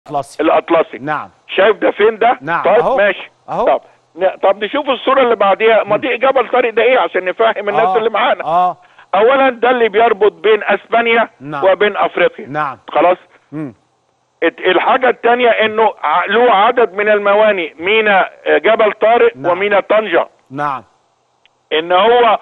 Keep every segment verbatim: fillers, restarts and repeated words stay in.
الاطلسي الاطلسي. نعم. شايف ده فين ده؟ نعم. طيب أهو. ماشي. اهو. طب طب نشوف الصوره اللي بعديها. مضيق جبل طارق ده ايه عشان نفهم الناس آه. اللي معانا. اه اولا ده اللي بيربط بين اسبانيا نعم. وبين افريقيا. نعم. خلاص. مم. الحاجه الثانيه انه له عدد من الموانئ، ميناء جبل طارق نعم. وميناء طنجة. نعم. ان هو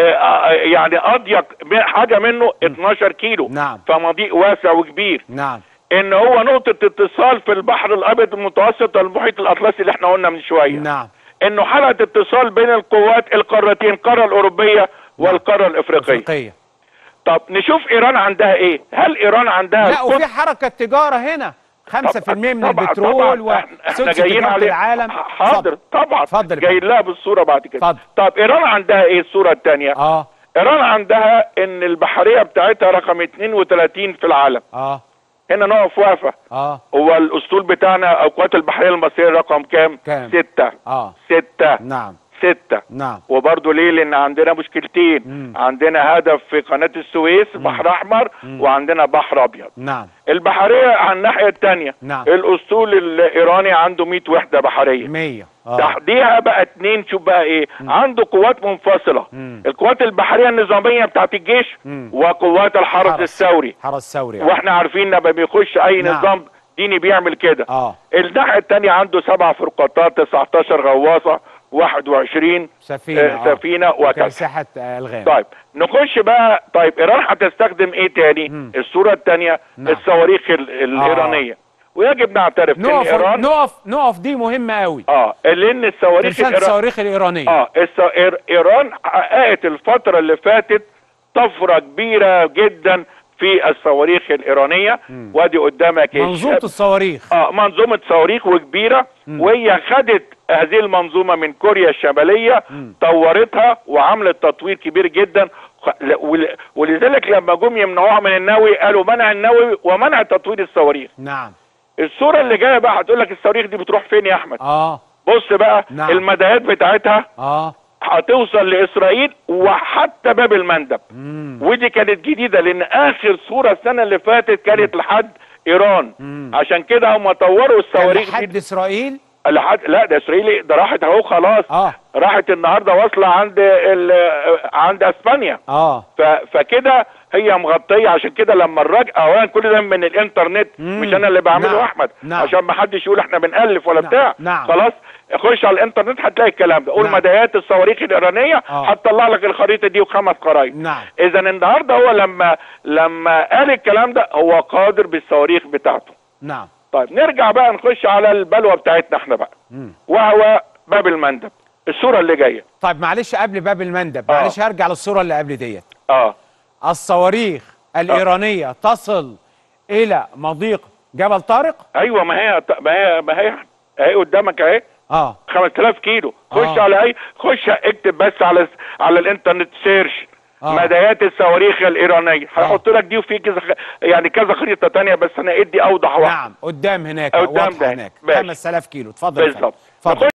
يعني اضيق حاجه منه اتناشر كيلو. نعم. فمضيق واسع وكبير. نعم. ان هو نقطه اتصال في البحر الابيض المتوسط والمحيط الاطلسي اللي احنا قلنا من شويه. نعم. انه حلقه اتصال بين القوات القارتين، القاره الاوروبيه والقاره الافريقيه. أفريقية. طب نشوف ايران عندها ايه؟ هل ايران عندها لا وفي حركه تجاره هنا خمسة في المية من طبعًا البترول وسدس تجاره العالم. حاضر طبعا اتفضل جاي لها بالصوره بعد كده. اتفضل. طب ايران عندها ايه الصوره الثانيه؟ اه ايران عندها ان البحريه بتاعتها رقم اتنين وتلاتين في العالم. اه هنا نقف وقفه. اه هو الاسطول بتاعنا او القوات البحريه المصريه رقم كام؟ كام؟ ستة. اه ستة. نعم. ستة. نعم. وبرضه ليه؟ لان عندنا مشكلتين. مم. عندنا هدف في قناه السويس بحر احمر، مم. وعندنا بحر ابيض. نعم. البحريه على الناحيه الثانيه. نعم. الاسطول الايراني عنده مية وحده بحريه. مية. اه تحديها بقى اتنين. شوف بقى ايه. مم. عنده قوات منفصله. مم. القوات البحريه النظاميه بتاعت الجيش، مم. وقوات الحرس حرس. الثوري. حرس ثوري. واحنا عارفين لما بيخش اي نعم. نظام ديني بيعمل كده. اه الناحيه الثانيه عنده سبع فرقاطات، تسعتاشر غواصه، واحد وعشرين سفينه آه آه. سفينه وكذا. ساحه آه الغام. طيب نخش بقى. طيب ايران هتستخدم ايه تاني؟ مم. الصوره الثانيه نعم. الصواريخ ال الايرانيه. ويجب نعترف ان نقف ايران نقف نقف دي مهمه قوي. اه لان الصواريخ ترسانة الصواريخ الايرانيه. اه الص... ايران حققت الفتره اللي فاتت طفره كبيره جدا في الصواريخ الايرانيه. مم. وادي قدامك منظومه الصواريخ. اه منظومه صواريخ وكبيره. مم. وهي خدت هذه المنظومه من كوريا الشماليه، مم. طورتها وعملت تطوير كبير جدا. ول... ولذلك لما جم يمنعوها من النووي قالوا منع النووي ومنع تطوير الصواريخ. نعم. الصوره اللي جايه بقى هتقول لك الصواريخ دي بتروح فين يا احمد؟ اه بص بقى. نعم. المدايات بتاعتها اه هتوصل لاسرائيل وحتى باب المندب. مم. ودي كانت جديده لان اخر صوره السنه اللي فاتت كانت لحد ايران. مم. عشان كده هم طوروا الصواريخ لحد دي اسرائيل. لحد لا ده اسرائيل ده راحت اهو خلاص. اه راحت النهارده واصله عند ال... عند اسبانيا. اه ف... فكده هي مغطيه. عشان كده لما الراجل اولا كل ده من الانترنت. مم. مش انا اللي بعمله نعم. احمد. نعم. عشان ما حدش يقول احنا بنالف ولا نعم. بتاع. نعم. خلاص خش على الانترنت هتلاقي الكلام ده. قول نعم. مدايات الصواريخ الايرانيه آه. هتطلع لك الخريطه دي وخمس خرايط. نعم. اذا النهارده هو لما لما قال الكلام ده هو قادر بالصواريخ بتاعته. نعم. طيب نرجع بقى نخش على البلوه بتاعتنا احنا بقى. مم. وهو باب المندب. الصوره اللي جايه. طيب معلش قبل باب المندب. آه. معلش هرجع للصوره اللي قبل ديت. اه الصواريخ الايرانيه تصل الى مضيق جبل طارق. ايوه ما هي ما هي ما هي اهي قدامك اهي. اه خمسة آلاف كيلو. خش آه. على اي خش اكتب بس على على الانترنت سيرش. آه. مدايات الصواريخ الايرانيه. هحط لك دي وفي كذا يعني كذا خريطه ثانيه بس انا ادي اوضح واحده. نعم قدام هناك. قدام واضحه ده. هناك ماشي. خمسة آلاف كيلو. اتفضل. بالظبط. اتفضل.